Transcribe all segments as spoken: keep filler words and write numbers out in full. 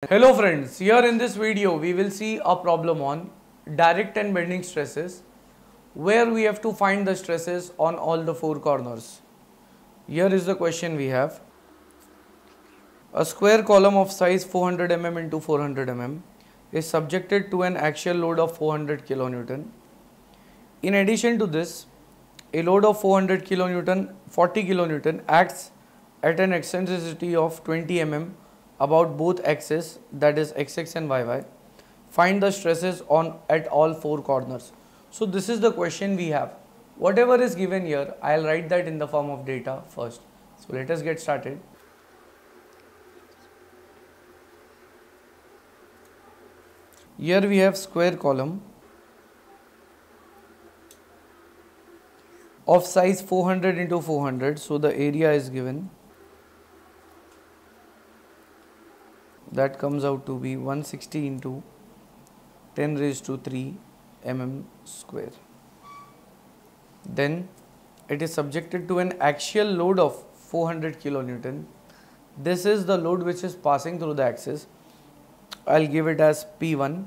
Hello friends, here in this video we will see a problem on direct and bending stresses where we have to find the stresses on all the four corners. Here is the question we have. A square column of size four hundred millimeters into four hundred millimeters is subjected to an axial load of four hundred kilonewton. In addition to this, a load of four hundred kilonewton, forty kilonewton acts at an eccentricity of twenty millimeters about both axes, that is x-axis and y-y. Find the stresses on at all four corners. So this is the question we have. Whatever is given here, I'll write that in the form of data first. So let us get started. Here we have square column of size four hundred into four hundred. So the area is given. That comes out to be one hundred sixty into ten raised to three millimeters square. Then it is subjected to an axial load of four hundred kilonewton. This is the load which is passing through the axis. I'll give it as P one.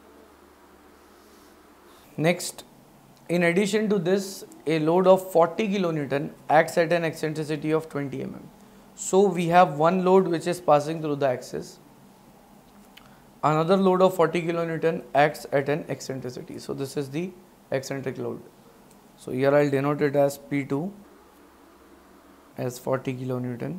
Next, in addition to this, a load of forty kilonewton acts at an eccentricity of twenty millimeters. So we have one load which is passing through the axis. Another load of forty kilonewton acts at an eccentricity. So this is the eccentric load. So here I'll denote it as P two as forty kilonewton.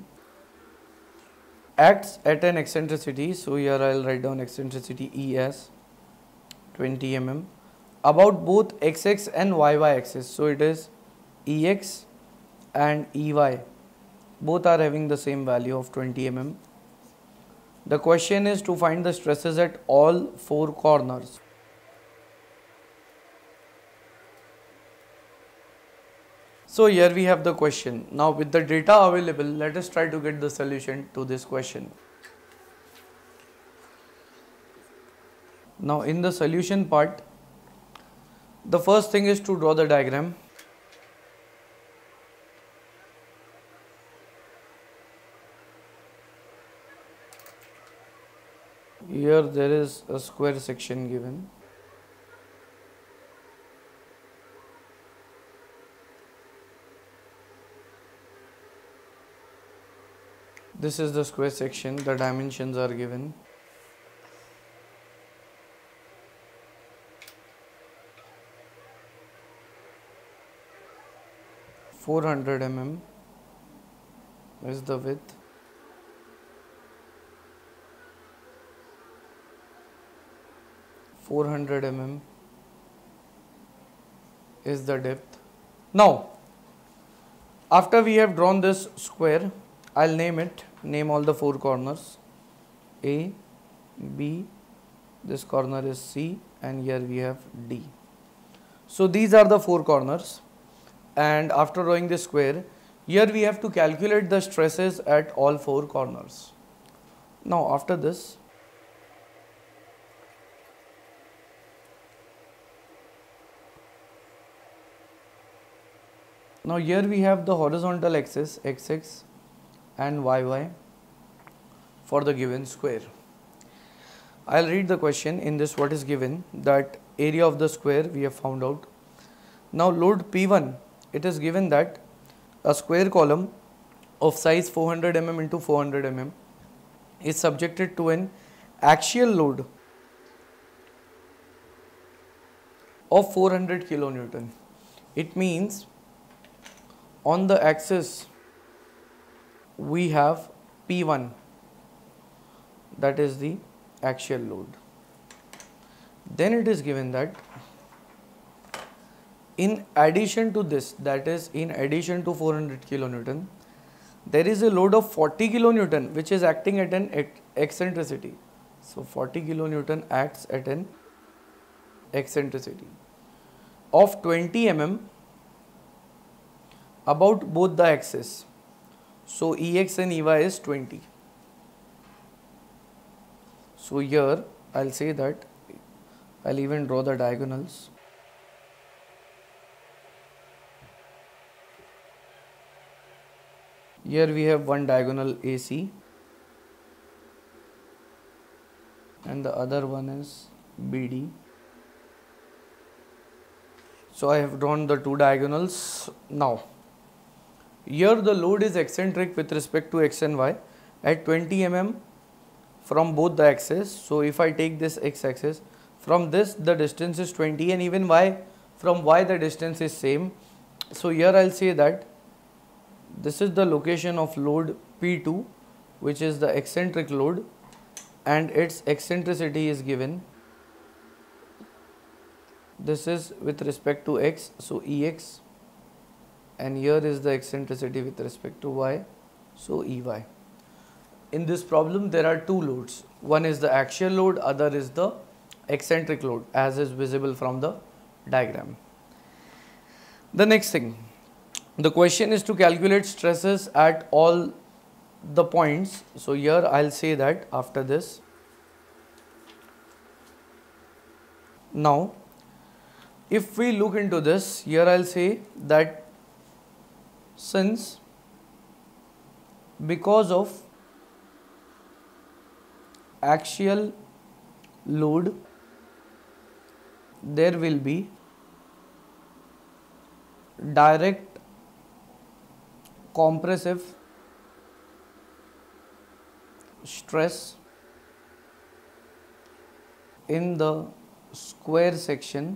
Acts at an eccentricity. So here I'll write down eccentricity E as twenty millimeters about both x-axis and y-y axis. So it is E X and E Y. Both are having the same value of twenty millimeters. The question is to find the stresses at all four corners. So here we have the question. Now with the data available, let us try to get the solution to this question. Now in the solution part, the first thing is to draw the diagram. Here there is a square section given. This is the square section, the dimensions are given. four hundred millimeters is the width. four hundred millimeters is the depth. Now, after we have drawn this square, I'll name it, name all the four corners. A, B, this corner is C, and here we have D. So these are the four corners. And after drawing this square, here we have to calculate the stresses at all four corners. Now after this, now here we have the horizontal axis x-axis and y-y for the given square. I'll read the question. In this, what is given, that area of the square we have found out. Now load P one, it is given that a square column of size four hundred millimeters into four hundred millimeters is subjected to an axial load of four hundred kilonewton. It means on the axis we have P one, that is the axial load. Then it is given that in addition to this, that is in addition to four hundred kilonewton, there is a load of forty kilonewton which is acting at an eccentricity. So forty kilonewton acts at an eccentricity of twenty millimeters about both the axes. So E X and E Y is twenty. So here I'll say that I'll even draw the diagonals. Here we have one diagonal A C and the other one is B D. So I have drawn the two diagonals. Now here the load is eccentric with respect to x and y at twenty millimeters from both the axes. So if I take this x axis, from this the distance is twenty, and even y, from y the distance is same. So here I'll say that this is the location of load P two, which is the eccentric load, and its eccentricity is given. This is with respect to x, so E X, and here is the eccentricity with respect to y, so E Y. In this problem there are two loads. One is the axial load, other is the eccentric load, as is visible from the diagram. The next thing, the question is to calculate stresses at all the points. So here I'll say that after this. Now if we look into this, here I'll say that since because of axial load there will be direct compressive stress in the square section.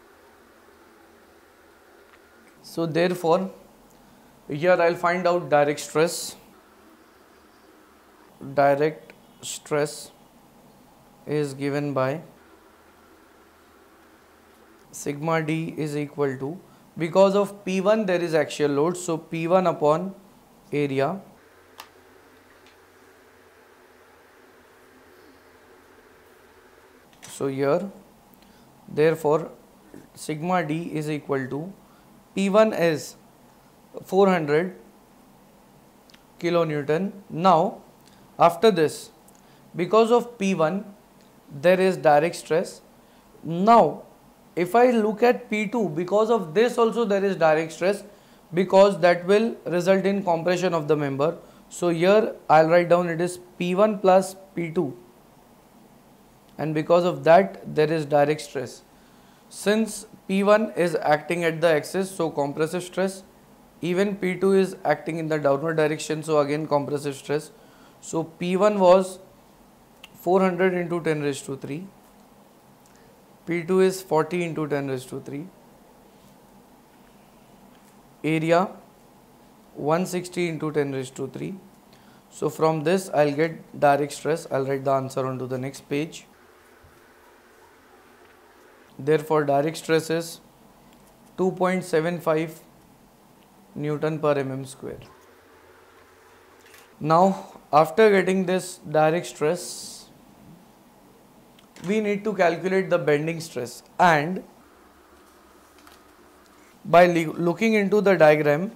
So therefore here I'll find out direct stress. Direct stress is given by sigma d is equal to, because of P one there is axial load, so P one upon area so here therefore sigma d is equal to P one is four hundred kilonewton. Now after this, because of P one there is direct stress. Now if I look at P two, because of this also there is direct stress, because that will result in compression of the member. So here I'll write down it is P one plus P two, and because of that there is direct stress. Since P one is acting at the axis, so compressive stress, even P two is acting in the downward direction, so again compressive stress. So P one was four hundred into ten raised to three, P two is forty into ten raised to three, area one hundred sixty into ten raised to three. So from this I'll get direct stress. I'll write the answer onto the next page. Therefore direct stress is two point seven five Newton per mm square. Now after getting this direct stress, we need to calculate the bending stress, and by looking into the diagram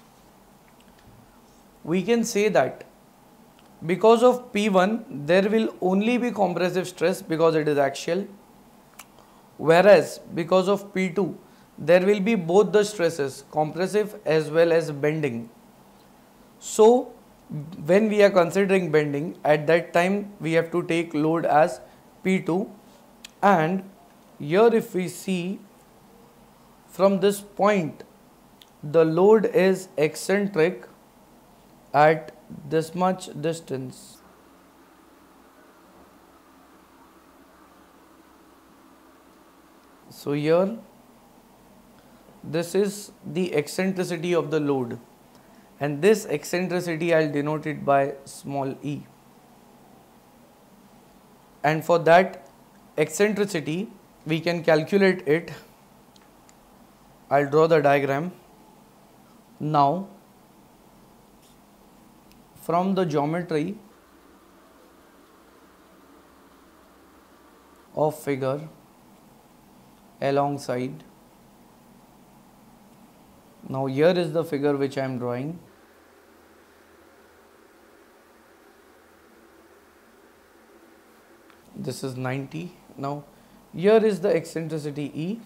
we can say that because of P one there will only be compressive stress because it is axial, whereas because of P two there will be both the stresses, compressive as well as bending. So when we are considering bending, at that time we have to take load as P two, and here if we see from this point the load is eccentric at this much distance. So here this is the eccentricity of the load, and this eccentricity I'll denote it by small e, and for that eccentricity we can calculate it. I'll draw the diagram. Now from the geometry of figure alongside, now here is the figure which I am drawing. This is ninety. Now here is the eccentricity E.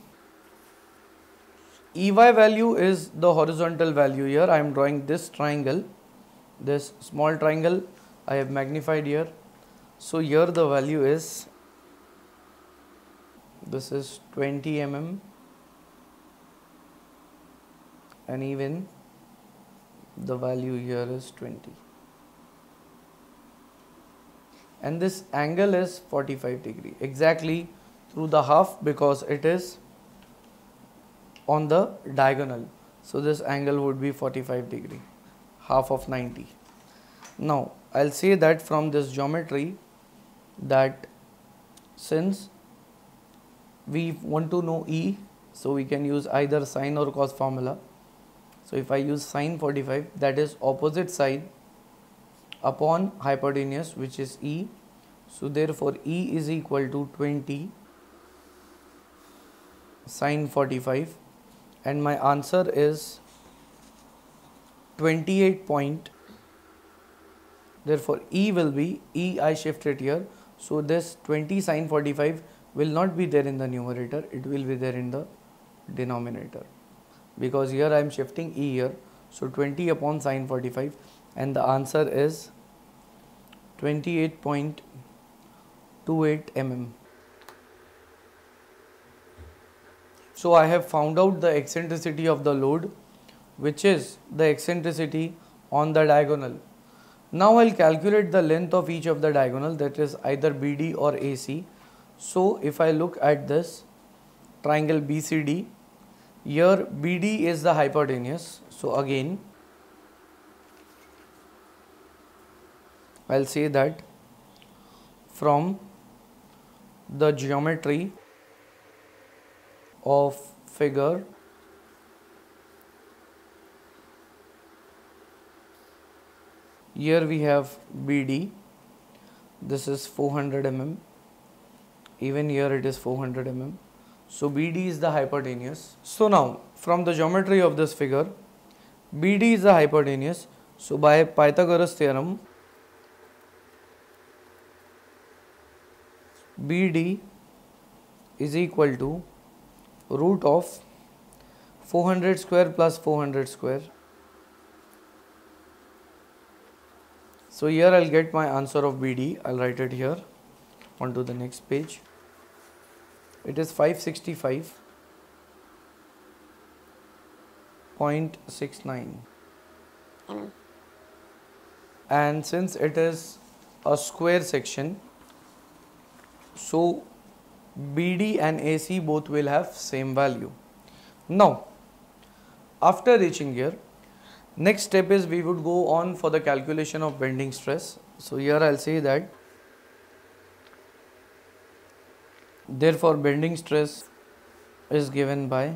E Y value is the horizontal value. Here I am drawing this triangle, this small triangle I have magnified here. So here the value is this is twenty millimeters, and even the value here is twenty, and this angle is forty-five degree, exactly through the half, because it is on the diagonal. So this angle would be forty-five degree, half of ninety. Now I'll say that from this geometry, that since we want to know E, so we can use either sine or cos formula. So if I use sine forty-five, that is opposite side upon hypotenuse, which is E. So therefore E is equal to twenty sine forty-five, and my answer is twenty-eight point. Therefore E will be, E I shift it here, so this twenty sine forty-five will not be there in the numerator, it will be there in the denominator, because here I am shifting E here. So twenty upon sine forty-five, and the answer is twenty-eight point two eight millimeters. So I have found out the eccentricity of the load, which is the eccentricity on the diagonal. Now I'll calculate the length of each of the diagonal, that is either B D or A C. So if I look at this triangle B C D, here B D is the hypotenuse. So again I'll say that from the geometry of figure, here we have B D, this is four hundred millimeters, even here it is four hundred millimeters. So B D is the hypotenuse. So now from the geometry of this figure, B D is the hypotenuse. So by Pythagoras theorem, B D is equal to root of four hundred square plus four hundred square. So here I'll get my answer of B D. I'll write it here onto the next page. It is five hundred sixty-five point six nine. And since it is a square section, so B D and A C both will have same value. Now after reaching here, next step is we would go on for the calculation of bending stress. So here I'll say that therefore bending stress is given by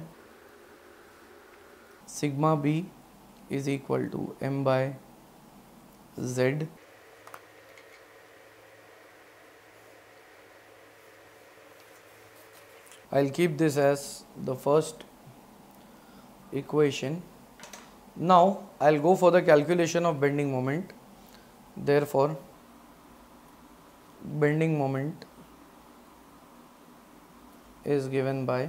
sigma B is equal to M by Z I'll keep this as the first equation. Now I'll go for the calculation of bending moment. Therefore bending moment is given by,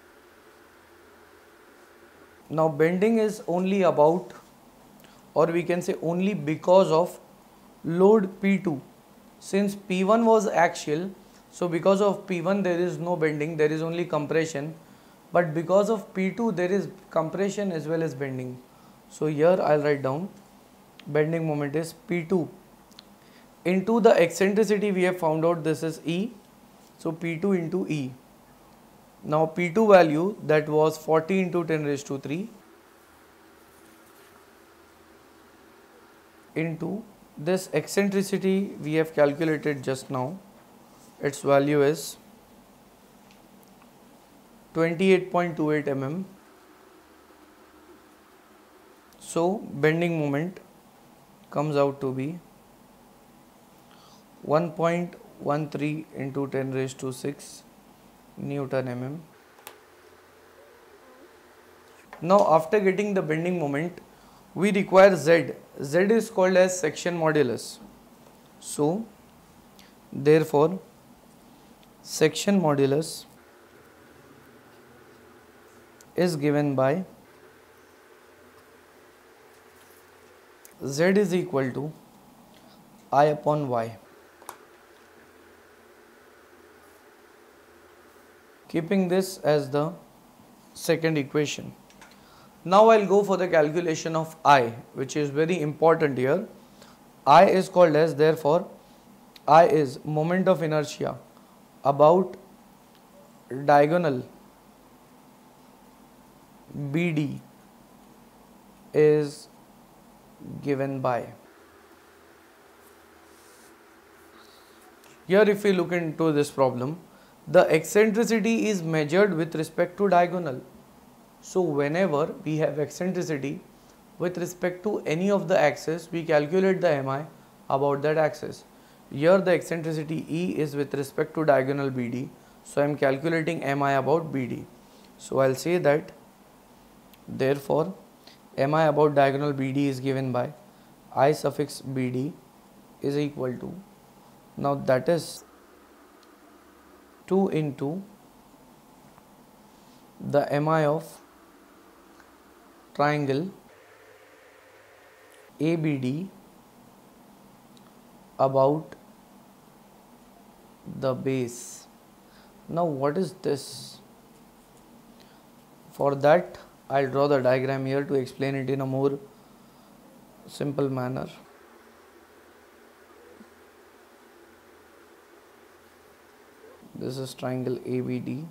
now bending is only about, or we can say only because of load P two. Since P one was axial, so because of P one there is no bending, there is only compression, but because of P two there is compression as well as bending. So here I'll write down bending moment is P two into the eccentricity we have found out, this is E, so P two into E. Now P two value, that was forty into ten raised to three into this eccentricity we have calculated just now, its value is twenty-eight point two eight millimeters. So bending moment comes out to be one point one three into ten raised to six Newton mm. Now after getting the bending moment, we require Z. Z is called as section modulus. So therefore section modulus is given by Z is equal to I upon Y. Keeping this as the second equation. Now I'll go for the calculation of I, which is very important here. I is called as, therefore, I is moment of inertia about diagonal B D is given by. Here if we look into this problem, the eccentricity is measured with respect to diagonal. So whenever we have eccentricity with respect to any of the axes, we calculate the M I about that axis. Here the eccentricity E is with respect to diagonal B D. So I am calculating M I about B D. So I'll say that therefore M I about diagonal B D is given by I suffix B D is equal to, now that is two into the M I of triangle A B D about the base. Now what is this? For that I'll draw the diagram here to explain it in a more simple manner. This is triangle A B D.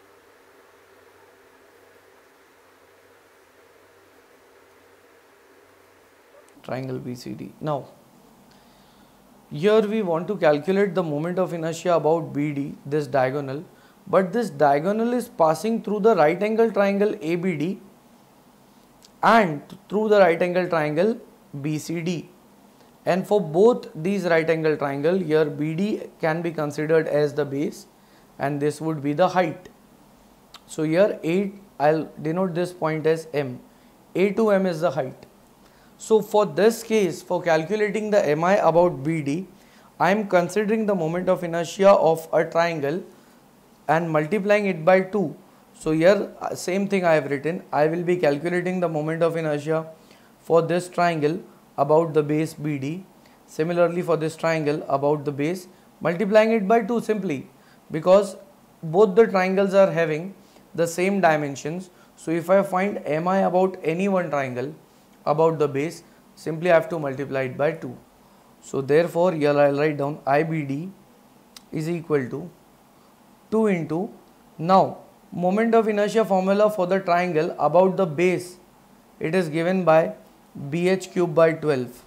Triangle B C D. Now, here we want to calculate the moment of inertia about B D, this diagonal, but this diagonal is passing through the right angle triangle A B D and through the right angle triangle B C D. And for both these right angle triangle, here B D can be considered as the base and this would be the height. So here A, I'll denote this point as M. A to M is the height. So for this case, for calculating the M I about B D, I am considering the moment of inertia of a triangle and multiplying it by two. So here same thing I have written. I will be calculating the moment of inertia for this triangle about the base B D. Similarly for this triangle about the base, multiplying it by two simply because both the triangles are having the same dimensions. So if I find M I about any one triangle about the base, simply I have to multiply it by two. So therefore here I will write down I B D is equal to two into, now moment of inertia formula for the triangle about the base, it is given by B H cube by twelve.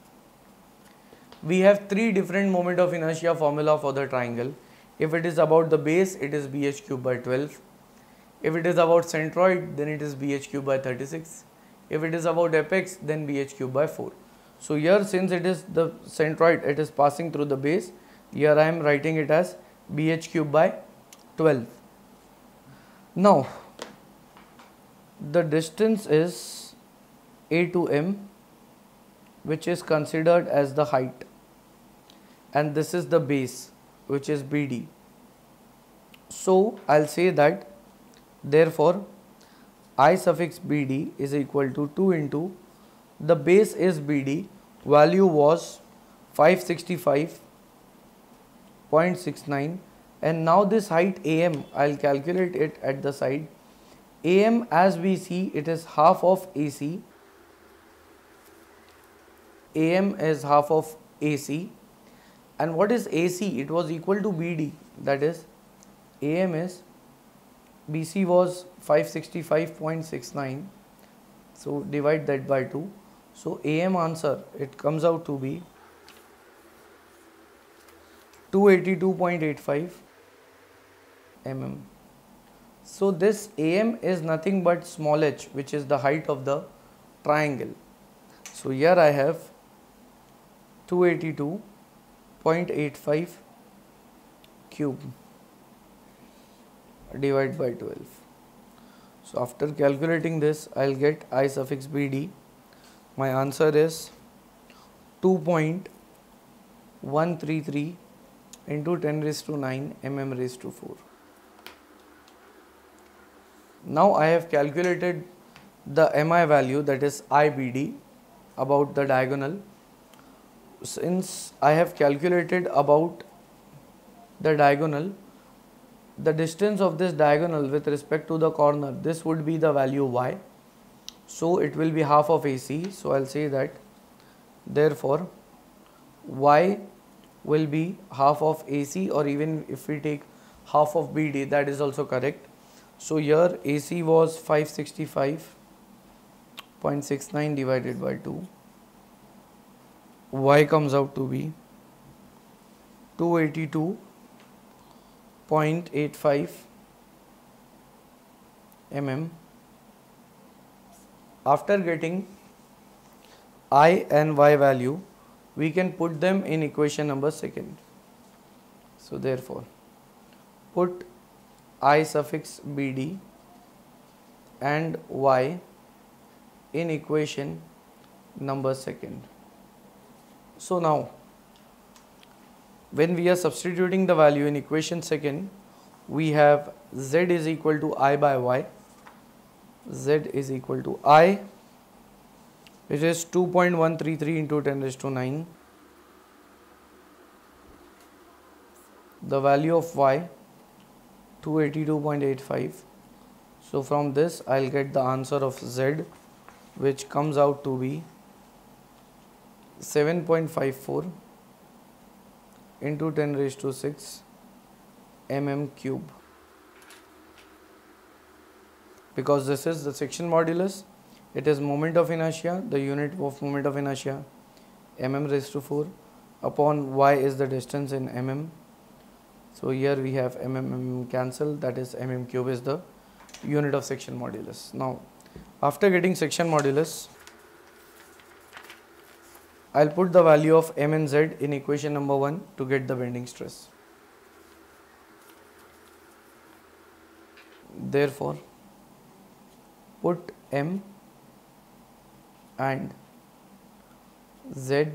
We have three different moment of inertia formula for the triangle. If it is about the base, it is B H cube by twelve. If it is about centroid, then it is B H cube by thirty-six. If it is about apex, then B H cube by four. So here since it is the centroid, it is passing through the base, here I am writing it as B H cube by twelve. Now the distance is A to M, which is considered as the height, and this is the base, which is B D. So I'll say that therefore I suffix B D is equal to two into the base is B D, value was five sixty-five point six nine, and now this height A M, I'll calculate it at the side. A M, as we see, it is half of A C. A M is half of A C, and what is A C? It was equal to B D, that is A M is, B C was five sixty-five point six nine, so divide that by two. So A M answer, it comes out to be two eighty-two point eight five millimeters. So this A M is nothing but small h, which is the height of the triangle. So here I have two eighty-two point eight five cube divided by twelve. So after calculating this, I'll get I suffix B D. My answer is two point one three three into ten raised to nine mm raised to four. Now I have calculated the M I value, that is I B D, about the diagonal. Since I have calculated about the diagonal, the distance of this diagonal with respect to the corner, this would be the value y. So it will be half of A C. So I'll say that therefore y will be half of A C, or even if we take half of B D, that is also correct. So here A C was five hundred sixty-five point six nine divided by two. Y comes out to be two hundred eighty-two point eight five millimeters. After getting I and Y value, we can put them in equation number second. So therefore, put I suffix B D and Y in equation number second. So now, when we are substituting the value in equation second, we have Z is equal to I by Y. Z is equal to I, which is two point one three three into ten raised to nine. The value of Y, two hundred eighty-two point eight five. So from this I'll get the answer of Z, which comes out to be seven point five four into ten raised to six mm cube. Because this is the section modulus, it is moment of inertia, the unit of moment of inertia mm raised to four, upon y is the distance in mm. So here we have mm, mm cancel, that is mm cube is the unit of section modulus. Now after getting section modulus, I'll put the value of m and z in equation number one to get the bending stress. Therefore, put m and z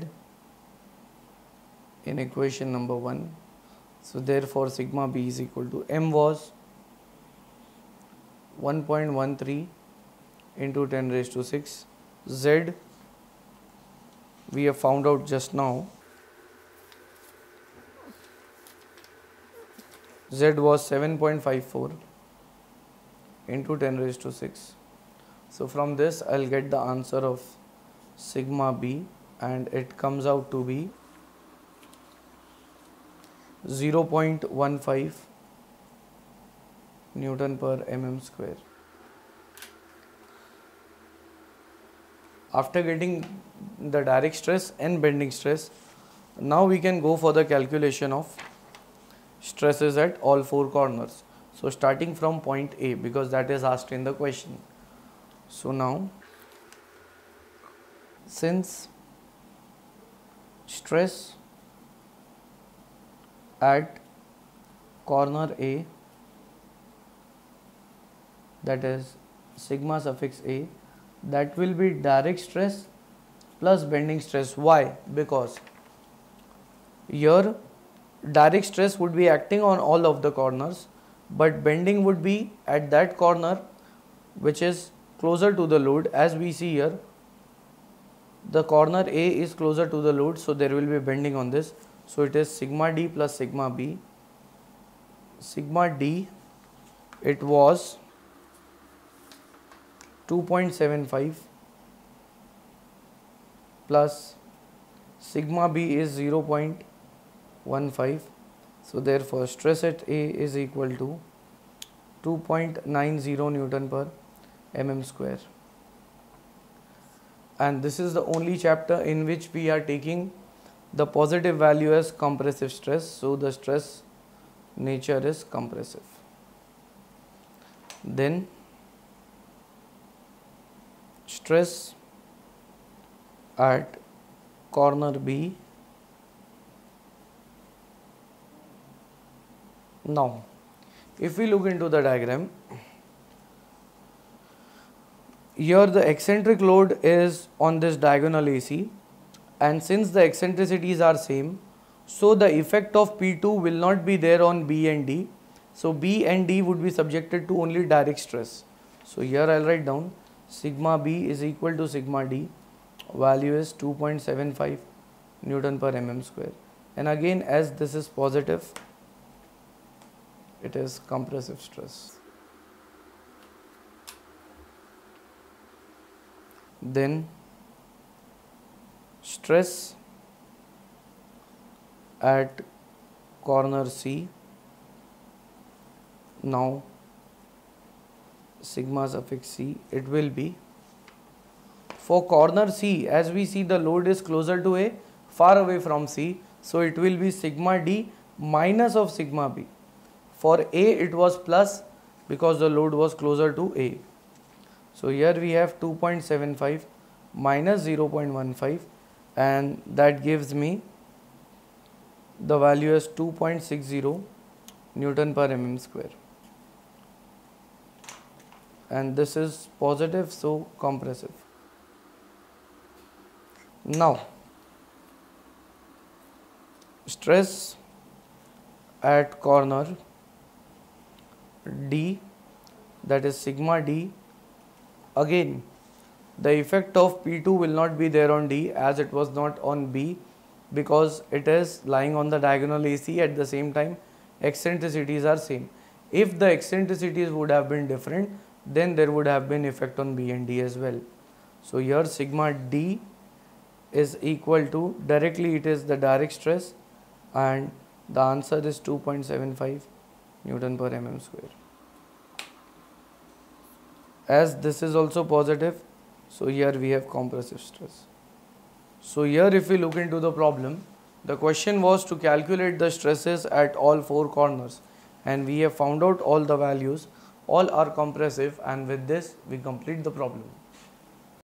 in equation number one. So therefore sigma b is equal to m was one point one three into ten raised to six, z we have found out just now, z was seven point five four into ten raised to six. So from this I'll get the answer of sigma b, and it comes out to be zero point one five Newton per mm square. After getting the direct stress and bending stress, now we can go for the calculation of stresses at all four corners. So starting from point A, because that is asked in the question. So now, since stress at corner A, that is sigma suffix A, that will be direct stress plus bending stress. Why? Because here direct stress would be acting on all of the corners, but bending would be at that corner which is closer to the load. As we see here, the corner A is closer to the load, so there will be bending on this. So it is sigma D plus sigma B. Sigma D, it was two point seven five plus sigma B is zero point one five. So therefore stress at A is equal to two point nine zero Newton per mm square. And this is the only chapter in which we are taking the positive value as compressive stress. So the stress nature is compressive. Then stress at corner B. Now, if we look into the diagram, here the eccentric load is on this diagonal A C, and since the eccentricities are same, so the effect of P two will not be there on B and D. So B and D would be subjected to only direct stress. So here I'll write down sigma B is equal to sigma D, value is two point seven five Newton per mm square. And again, as this is positive, it is compressive stress. Then stress at corner C. Now sigma suffix C, it will be for corner C, as we see the load is closer to A, far away from C, so it will be sigma D minus of sigma B. For A it was plus because the load was closer to A. So here we have two point seven five minus zero point one five, and that gives me the value as two point six zero Newton per mm square. And this is positive, so compressive. Now stress at corner D, that is sigma D. Again the effect of P two will not be there on D as it was not on B, because it is lying on the diagonal A C. At the same time eccentricities are same. If the eccentricities would have been different, then there would have been effect on B and D as well. So here sigma D is equal to, directly it is the direct stress, and the answer is two point seven five Newton per mm square. As this is also positive, so here we have compressive stress. So here if we look into the problem, the question was to calculate the stresses at all four corners, and we have found out all the values, all are compressive, and with this we complete the problem.